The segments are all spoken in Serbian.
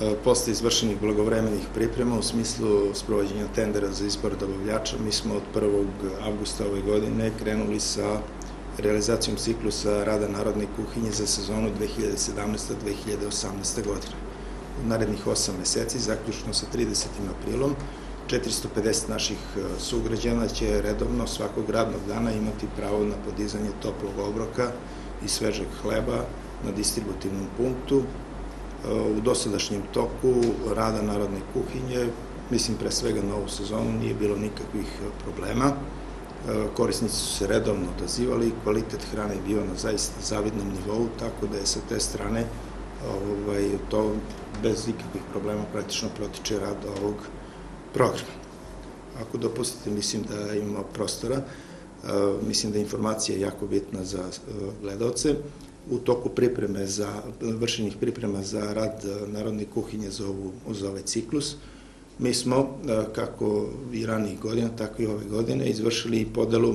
Posle izvršenih blagovremenih priprema u smislu sprovođenja tendera za izbor dobavljača, mi smo od 1. avgusta ove godine krenuli sa realizacijom ciklusa rada Narodne kuhinje za sezonu 2017-2018. godine. U narednih 8 meseci, zaključno sa 30. aprilom, 450 naših sugrađana će redovno svakog radnog dana imati pravo na podizanje toplog obroka i svežeg hleba na distributivnom punktu. U dosadašnjem toku rada Narodne kuhinje, mislim pre svega na ovu sezonu, nije bilo nikakvih problema. Korisnici su se redovno odazivali, kvalitet hrane je bio na zaista zavidnom nivou, tako da je sa te strane to bez ikakvih problema praktično protiče rad ovog programa. Ako dopustite, mislim da imamo prostora, mislim da je informacija jako bitna za gledalce. U toku vršenih priprema za rad Narodne kuhinje za ovaj ciklus, mi smo, kako i ranijih godina, tako i ove godine, izvršili podelu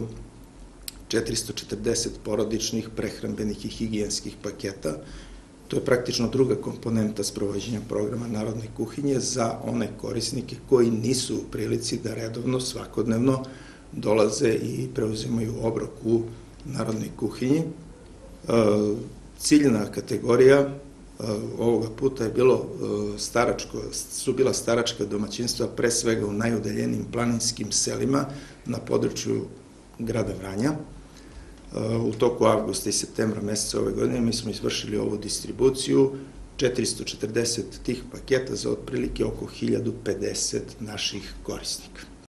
440 porodičnih, prehrambenih i higijenskih paketa. To je praktično druga komponenta sprovođenja programa Narodne kuhinje za one korisnike koji nisu u prilici da redovno, svakodnevno dolaze i preuzimaju obrok u Narodnoj kuhinji. Ciljna kategorija ovoga puta je su bila staračka domaćinstva, pre svega u najudaljenim planinskim selima na području grada Vranja. U toku avgusta i septembra meseca ove godine mi smo izvršili ovu distribuciju, 440 tih paketa za otprilike oko 1050 naših korisnika.